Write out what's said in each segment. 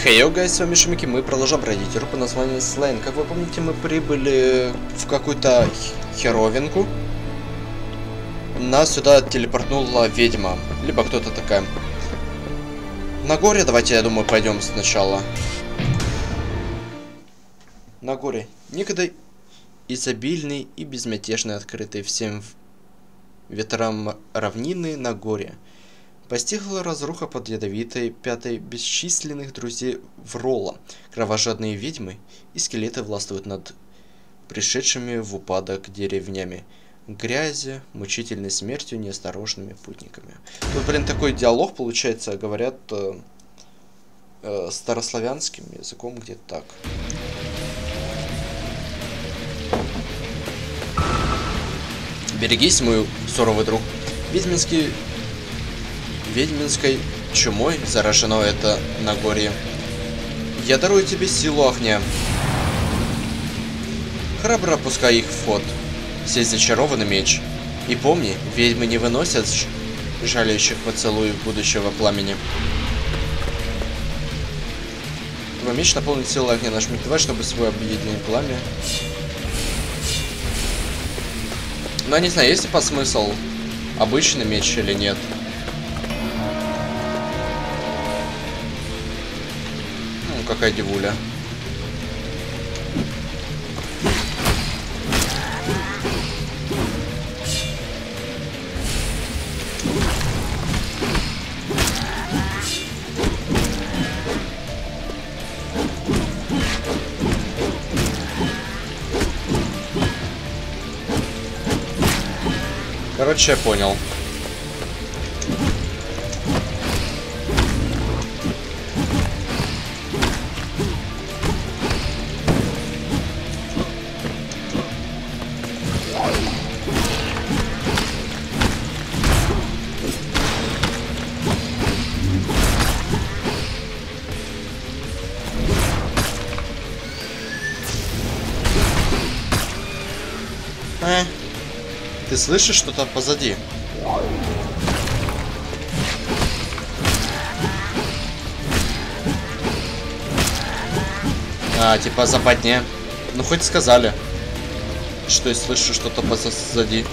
Хей, гайс, с вами Шумики, мы продолжаем пройти игру по названию Слейн. Как вы помните, мы прибыли в какую-то херовинку. Нас сюда телепортнула ведьма, либо кто-то такая. На горе давайте, я думаю, пойдем сначала. На горе. Никогда изобильный и безмятежный, открытый всем ветрам равнины на горе. Постигла разруха под ядовитой пятой бесчисленных друзей Врола. Кровожадные ведьмы и скелеты властвуют над пришедшими в упадок деревнями. Грязи, мучительной смертью неосторожными путниками. Тут, блин, такой диалог получается, говорят старославянским языком, где-то так. Берегись, мой суровый друг. Ведьминской чумой заражено это Нагорье. Я дарую тебе силу огня. Храбро опускай их в ход. Сей зачарованный меч. И помни, ведьмы не выносят жалящих поцелуев будущего пламени. Твой меч наполнит силой огня. Нажми 2, чтобы свой объединить пламя. Но я не знаю, есть ли смысл обычный меч или нет. Какая девуля. Короче, я понял. Ты слышишь что-то позади? Типа западня. Ну хоть сказали, что я слышу что-то позади.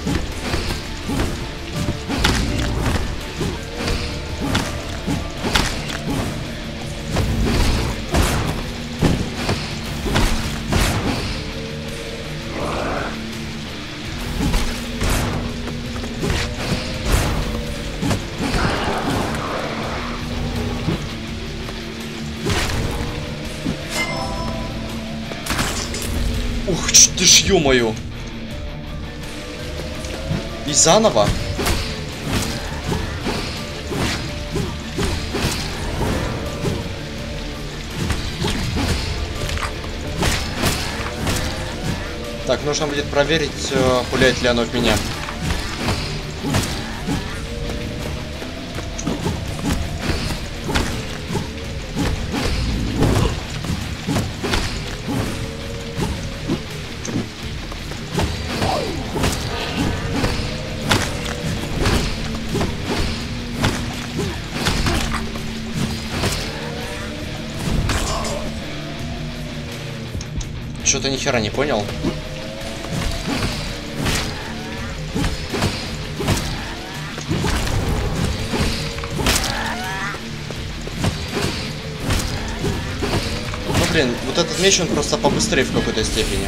Ух, ты ж ё-моё. И заново? Так, нужно будет проверить, пуляет ли оно в меня. Что-то ни хера не понял. Ну блин, вот этот меч он просто побыстрее в какой-то степени.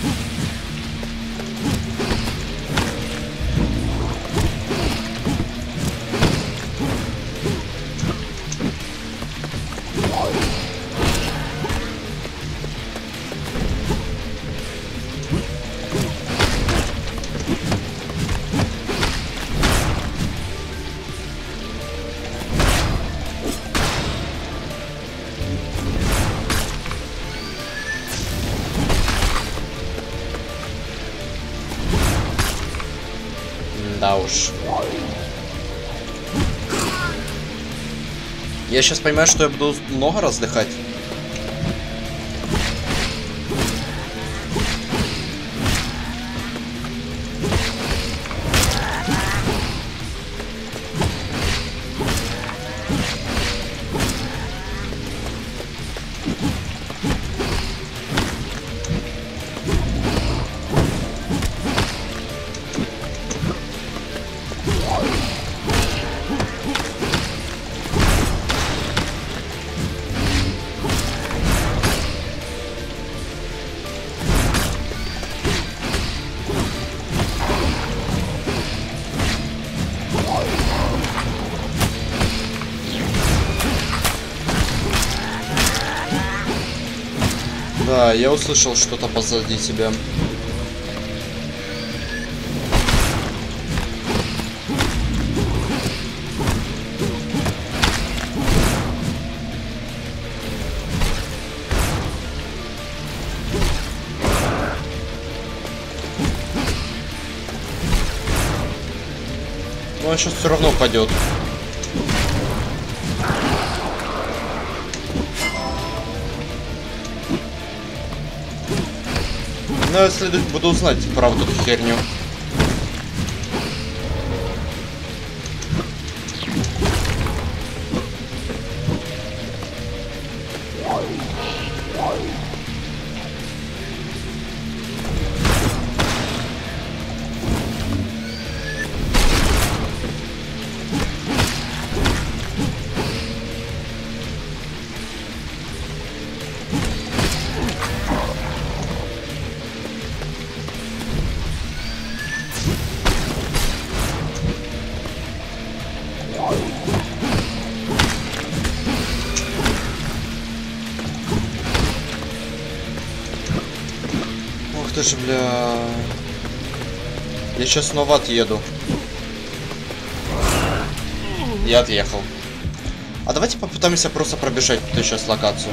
Да уж. Я сейчас понимаю, что я буду много раздыхать. Да, я услышал что-то позади тебя. Но он сейчас все равно упадет. Но я буду узнать правду эту херню. Ох ты ж, бля. Я сейчас снова отъеду. Я отъехал. А давайте попытаемся просто пробежать тут сейчас локацию.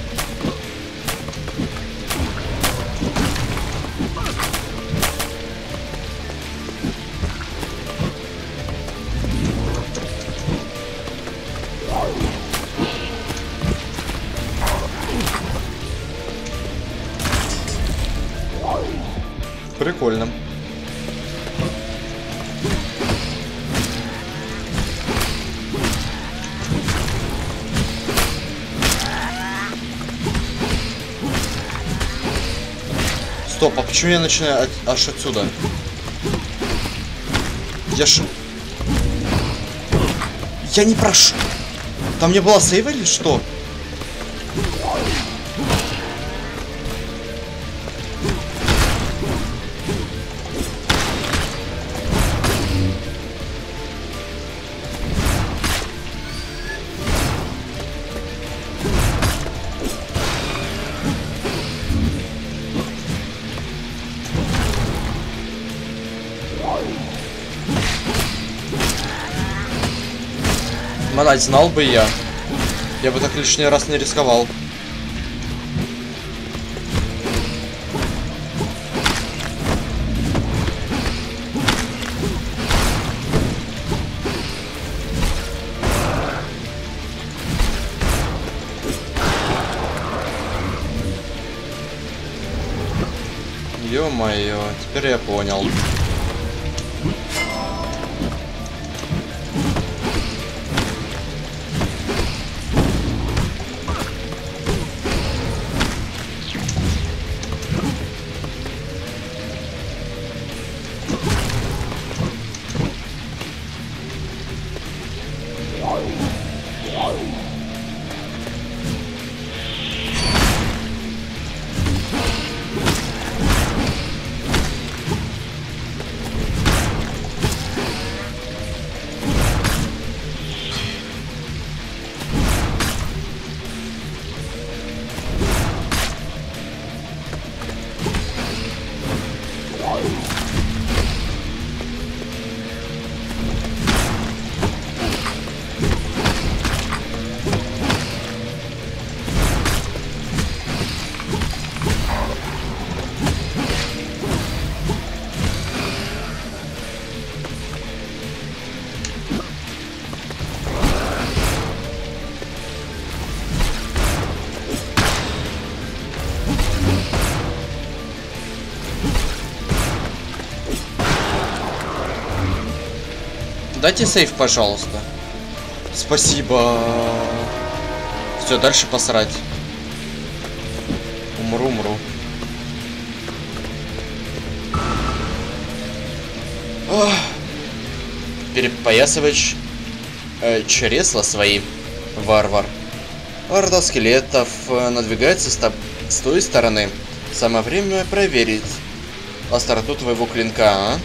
Прикольно. Стоп, а почему я начинаю аж отсюда? Я не прошу. Там не было сейва или что? Манать, знал бы я. Я бы так лишний раз не рисковал. Ё-моё, теперь я понял. Дайте сейф, пожалуйста. Спасибо. Все, дальше посрать. Умру. Перепоясываешь чресла свои, варвар. Орда скелетов надвигается с той стороны. Самое время проверить остроту твоего клинка, а?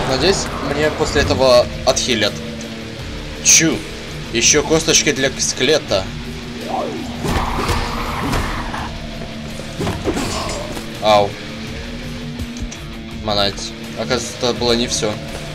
Надеюсь, мне после этого отхилят. Чу! Еще косточки для скелета. Ау. Манать. Оказывается, это было не все.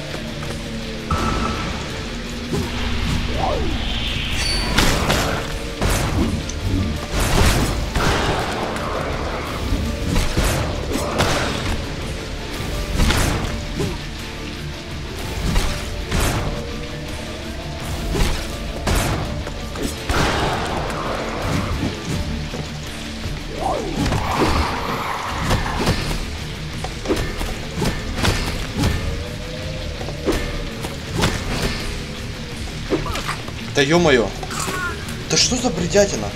Да ё-моё! Да что за бредятина?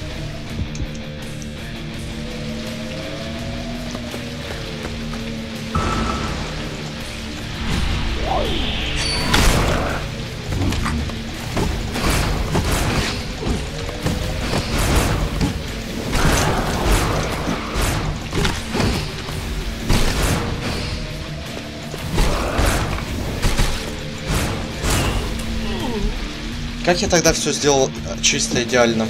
Как я тогда все сделал чисто идеально?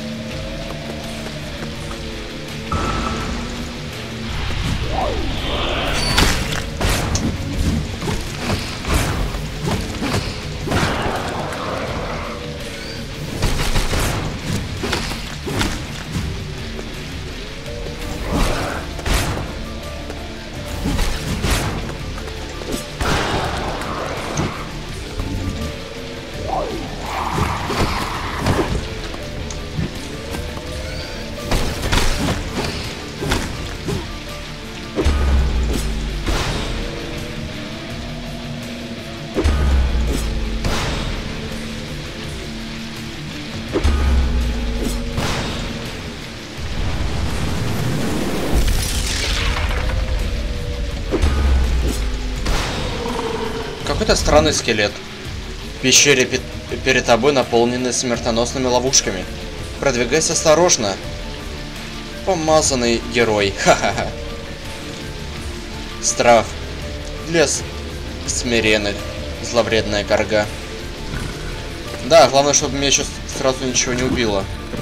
Какой-то странный скелет. Пещеры перед тобой наполнены смертоносными ловушками. Продвигайся осторожно. Помазанный герой. Ха-ха-ха. Страх. Для смиренных. Зловредная карга. Да, главное, чтобы меня сейчас сразу ничего не убило.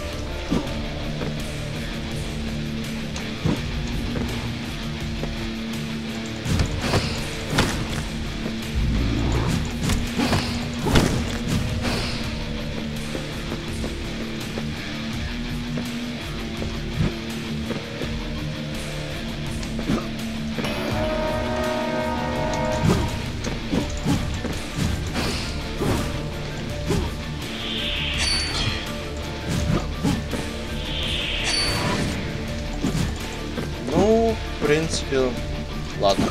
В принципе, ладно.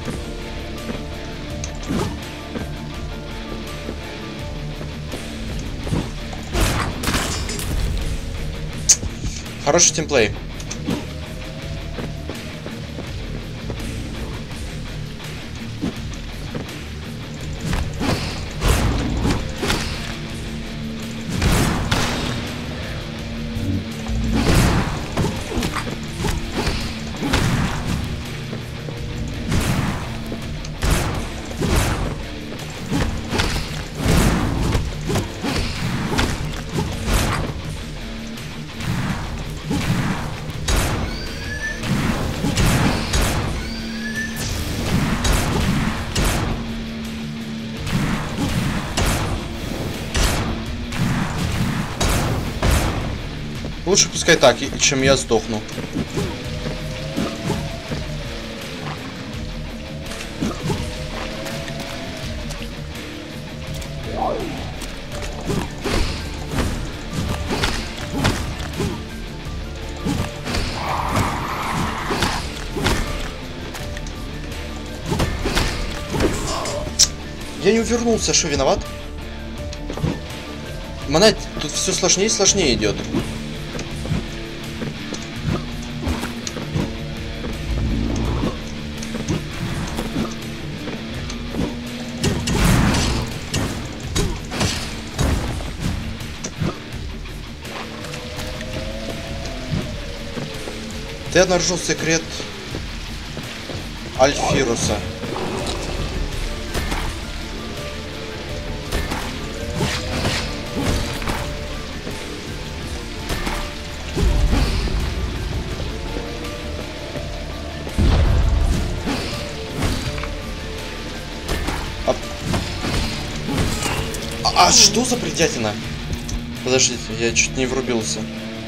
Хороший тимплей. Лучше пускай так, чем я сдохну. Я не увернулся, что виноват? Манать, тут все сложнее и сложнее идет. Ты обнаружил секрет Альфируса. А что за бредятина? Подождите, я чуть не врубился.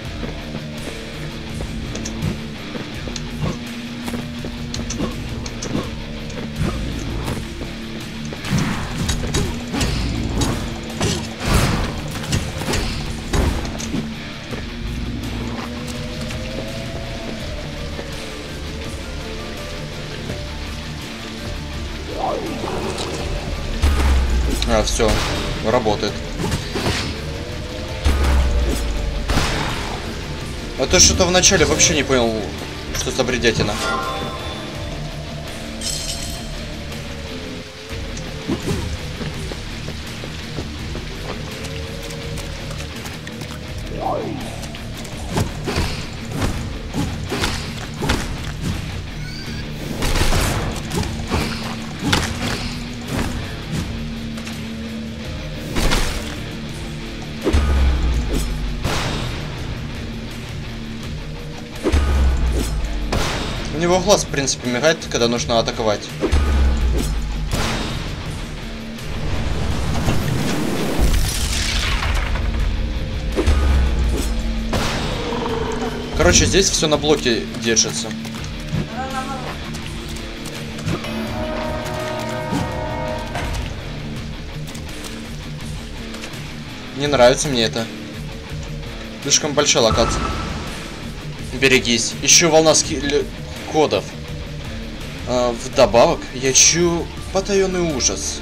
А, все, работает. А то что-то вначале вообще не понял, что за бредятина. У него глаз, в принципе, мигает, когда нужно атаковать. Короче, здесь все на блоке держится. Не нравится мне это. Слишком большая локация. Берегись. Еще волна кодов. Вдобавок, я чую потаенный ужас.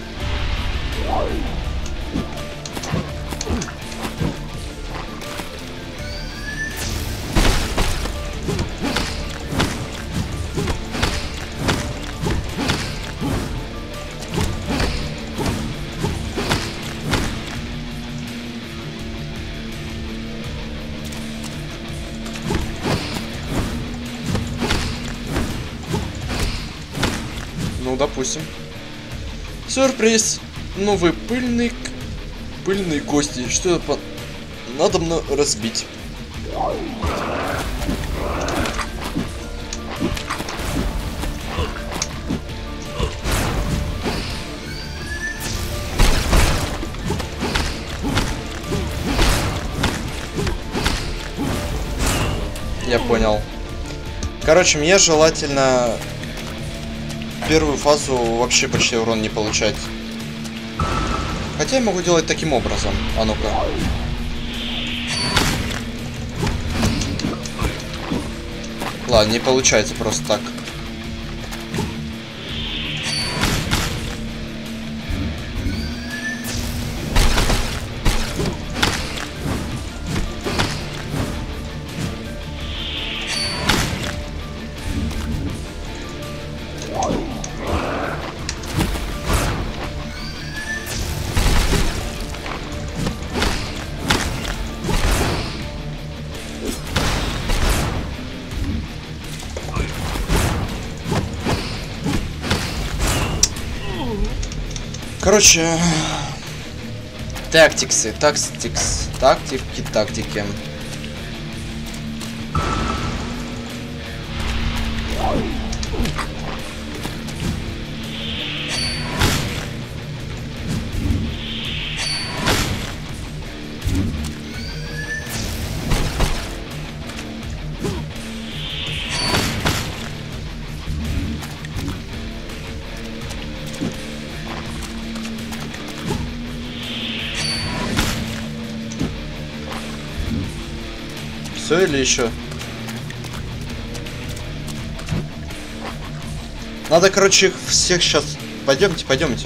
Ну, допустим. Сюрприз! Новый пыльные кости. Что это надо мне разбить? Я понял. Короче, мне желательно первую фазу вообще почти урон не получать. Хотя я могу делать таким образом. А ну-ка. Ладно, не получается просто так. Короче, тактики. Все или еще? Надо, короче, их всех сейчас. Пойдемте.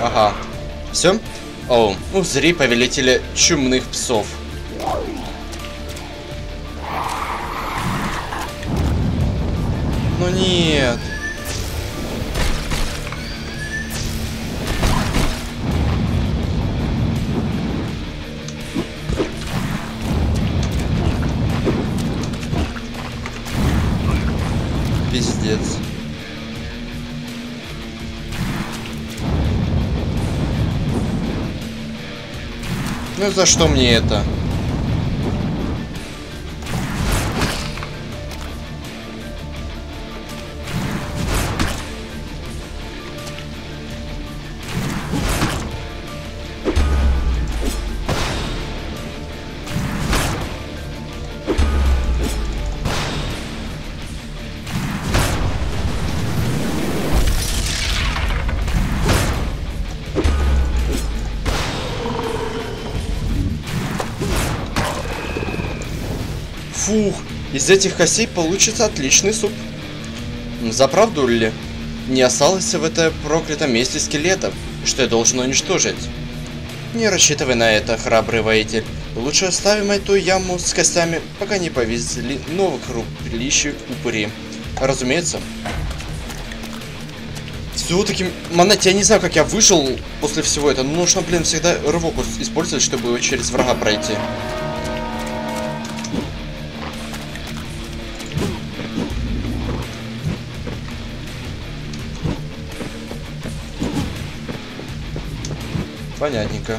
Ага. Все? О, узри повелителя чумных псов. Ну нет. Пиздец. Ну за что мне это? Фух, из этих костей получится отличный суп. Заправду ли? Не осталось в этом проклятом месте скелетов, что я должен уничтожить. Не рассчитывай на это, храбрый воитель. Лучше оставим эту яму с костями, пока не повезли новых рубилищих упыри. Разумеется. Все-таки, Монет, я не знаю, как я выжил после всего этого. Но нужно, блин, всегда рывок использовать, чтобы через врага пройти. Понятненько.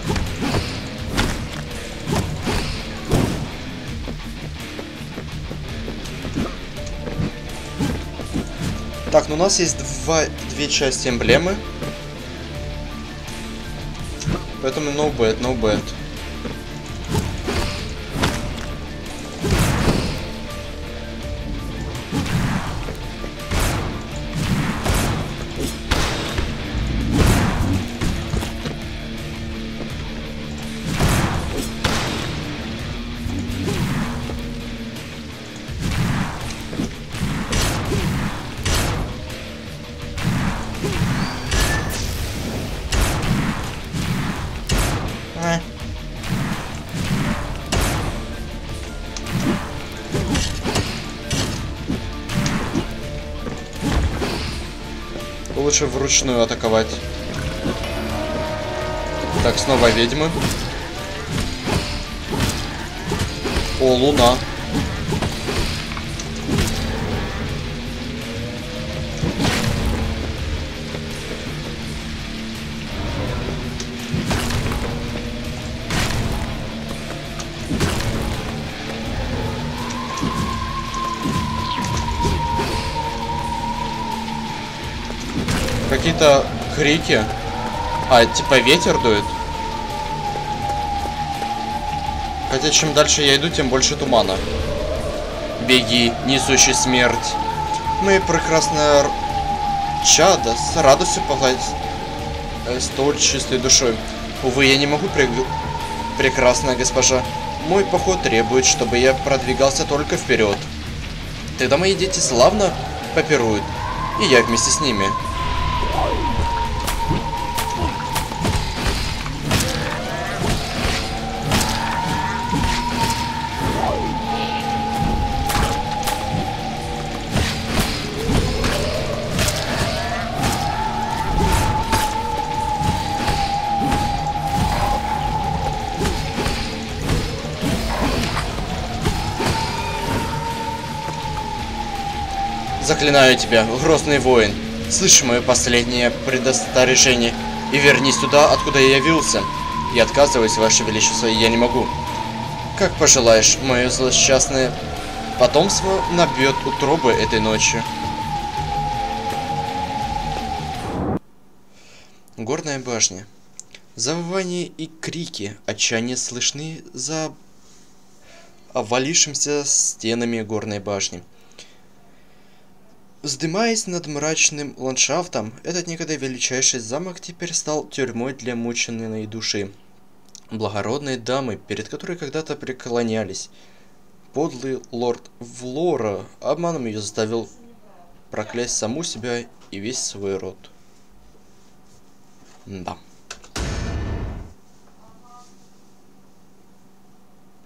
Так, ну у нас есть две части эмблемы. Поэтому no bad, no bad. Лучше вручную атаковать. Так, снова ведьмы. О, луна. Какие-то крики. А, типа ветер дует. Хотя чем дальше я иду, тем больше тумана. Беги, несущий смерть. Мы прекрасная чадо с радостью погладить столь чистой душой. Увы, я не могу, прекрасная госпожа. Мой поход требует, чтобы я продвигался только вперед. Тогда мои дети славно попируют, и я вместе с ними. Заклинаю тебя, грозный воин, слышь мое последнее предостережение и вернись туда, откуда я явился. Я отказываюсь, ваше величество, и я не могу. Как пожелаешь, мое злосчастное потомство набьет утробы этой ночью. Горная башня. Завывания и крики отчаяния слышны за обвалившимся стенами горной башни. Вздымаясь над мрачным ландшафтом, этот некогда величайший замок теперь стал тюрьмой для мученной души. Благородные дамы, перед которой когда-то преклонялись. Подлый лорд Влора обманом ее заставил проклясть саму себя и весь свой род. Да.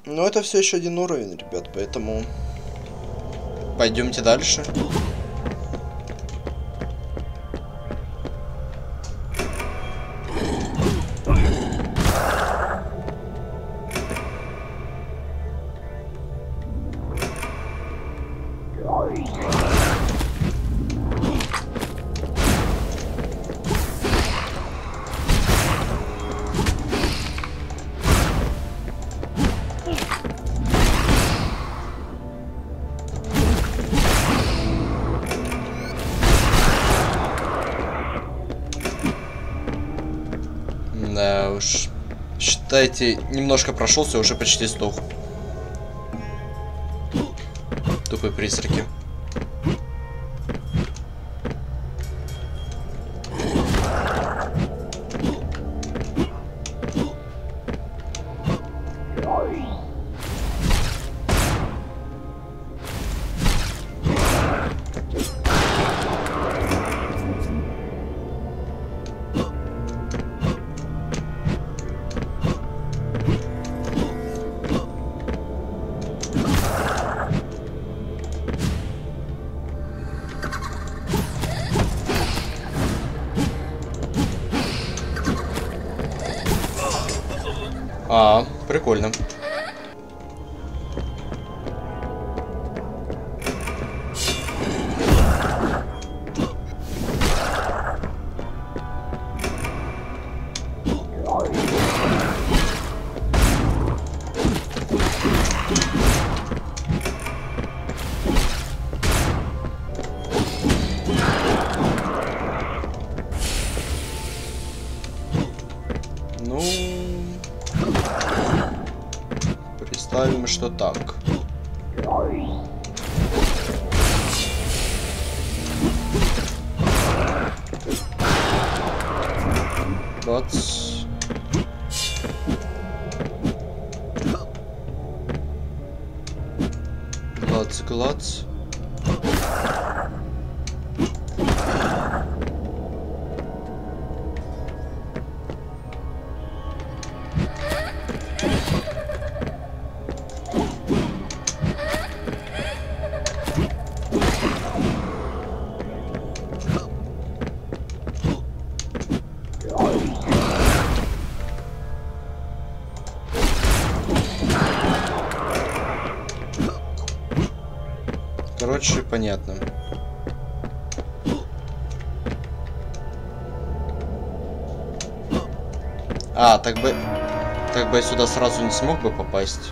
Но это все еще один уровень, ребят, поэтому пойдемте дальше. Да уж. Считайте, немножко прошелся, уже почти сдох. Тупые призраки. Прикольно. Ну, представим, что так. Бац. Глац, глац. Короче, понятно. А, так бы я сюда сразу не смог бы попасть.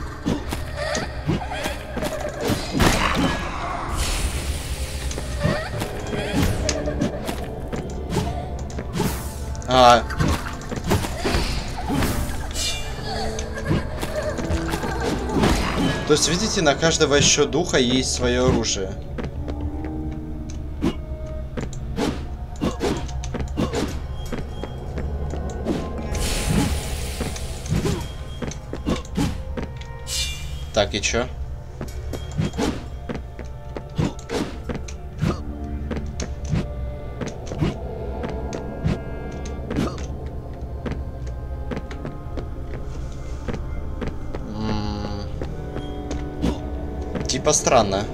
То есть, видите, на каждого еще духа есть свое оружие. Так, и чё? Типа странно.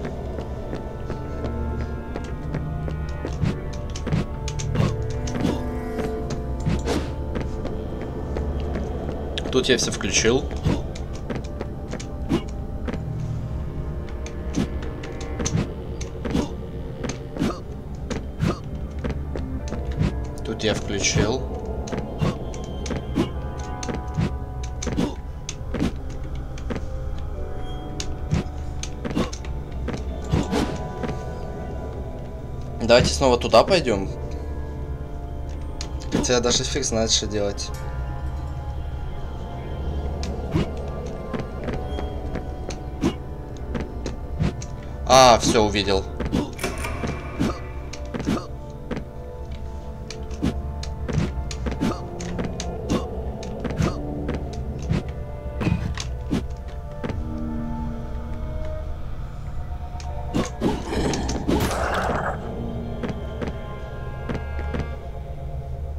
Тут я все включил. Тут я включил. Давайте снова туда пойдем. Хотя я даже фиг знает, что делать. А, все, увидел.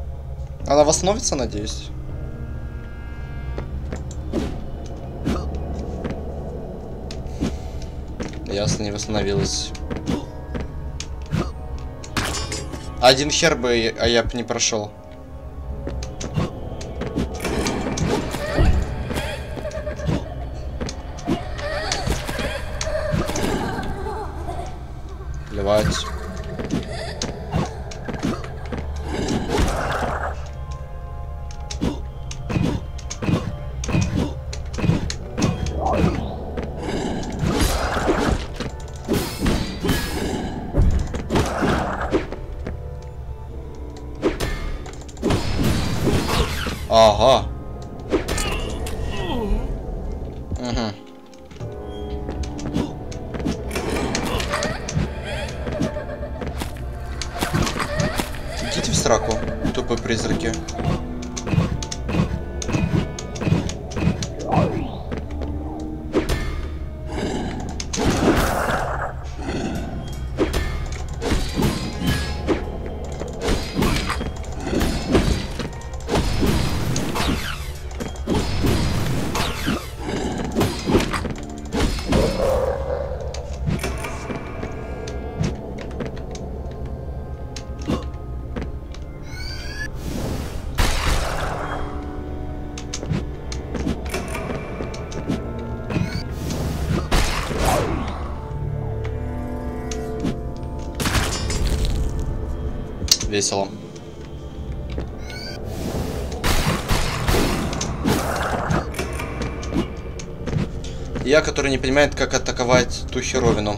Она восстановится, надеюсь. Ясно, не восстановилась. Один хер бы, а я бы не прошел. Плевать. Ага. Угу. Идите в сраку, тупые призраки. Весело. Я, который не понимает, как атаковать ту херовину.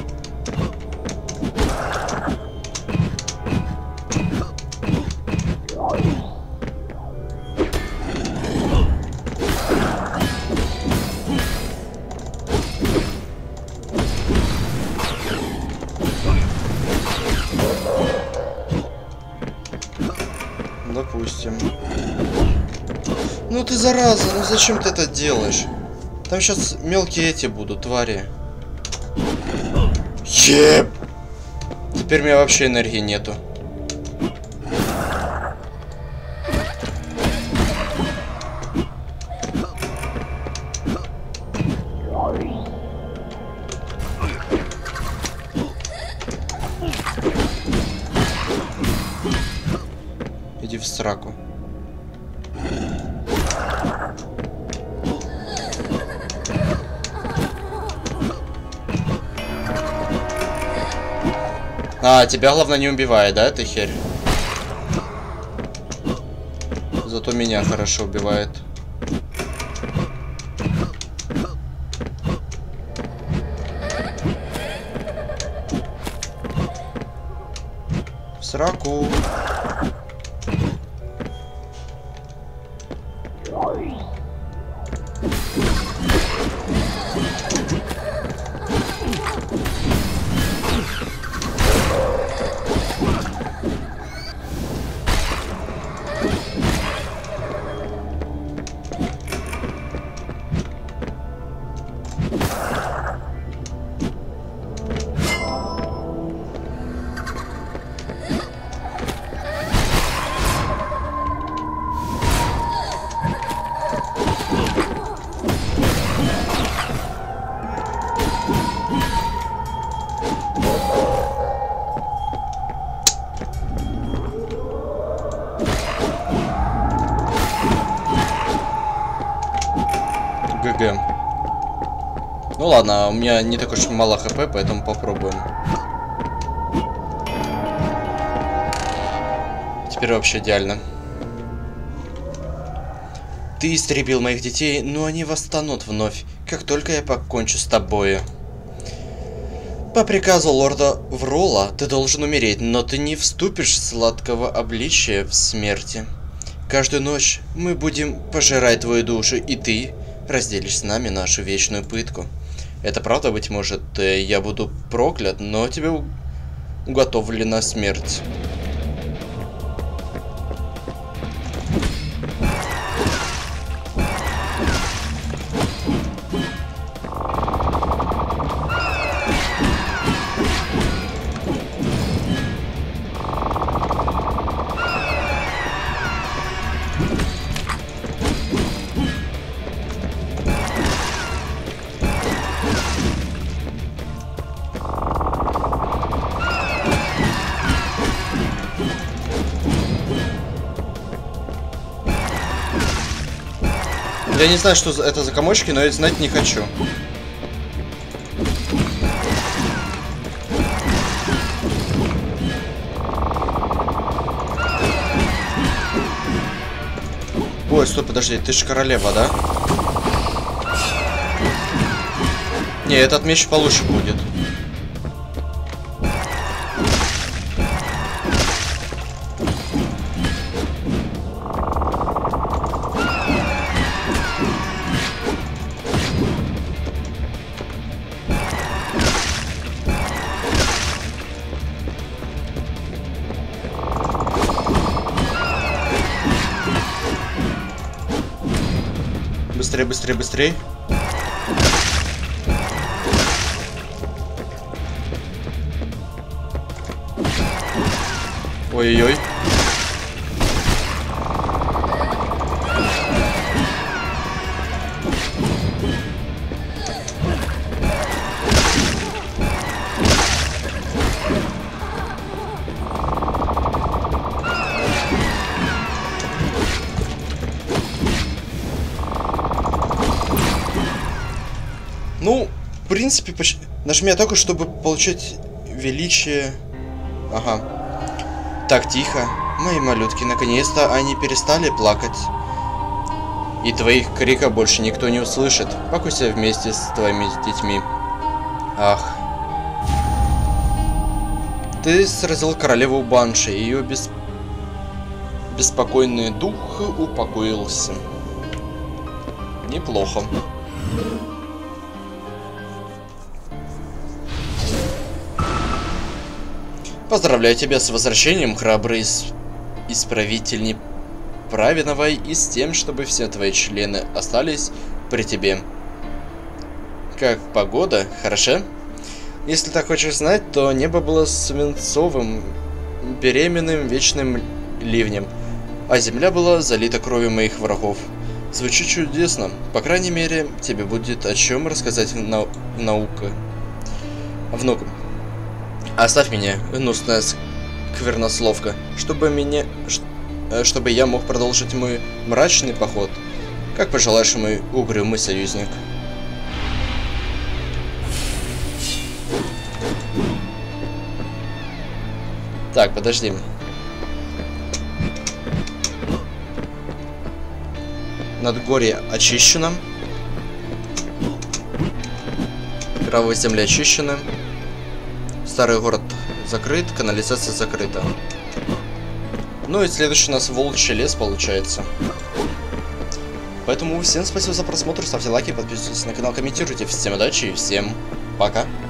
Допустим. Ну ты зараза, ну зачем ты это делаешь? Там сейчас мелкие эти будут, твари. Еп! Теперь у меня вообще энергии нету. Иди в сраку. А, тебя, главное, не убивает, да, эта херь? Зато меня хорошо убивает. В сраку. ГГ. Ну ладно, у меня не так уж мало хп, поэтому попробуем. Теперь вообще идеально. Ты истребил моих детей, но они восстанут вновь, как только я покончу с тобою. По приказу лорда Врола ты должен умереть, но ты не вступишь в сладкого обличия в смерти. Каждую ночь мы будем пожирать твою душу, и ты разделишь с нами нашу вечную пытку. Это правда, быть может, я буду проклят, но тебе уготовлена смерть. Я не знаю, что это за комочки, но я знать не хочу. Ой, стой, подожди, ты же королева, да? Не, этот меч получше будет. Быстрее, быстрее, быстрее. Ой-ой-ой. Ну, в принципе, нажми атаку, чтобы получить величие. Ага. Так, тихо. Мои малютки, наконец-то они перестали плакать. И твоих криков больше никто не услышит. Покуйся вместе с твоими детьми. Ах. Ты сразил королеву Банши, и ее беспокойный дух упокоился. Неплохо. Поздравляю тебя с возвращением, храбрый исправитель неправедного, и с тем, чтобы все твои члены остались при тебе. Как погода? Хороша? Если так хочешь знать, то небо было свинцовым, беременным вечным ливнем, а земля была залита кровью моих врагов. Звучит чудесно. По крайней мере, тебе будет о чем рассказать внукам. Оставь меня, гнусная сквернословка, чтобы я мог продолжить мой мрачный поход. Как пожелаешь, мой угрюмый союзник. Так, подожди. Надгорье очищено. Кровавая земля очищена. Старый город закрыт, канализация закрыта. Ну и следующий у нас Волчий лес получается. Поэтому всем спасибо за просмотр, ставьте лайки, подписывайтесь на канал, комментируйте. Всем удачи и всем пока.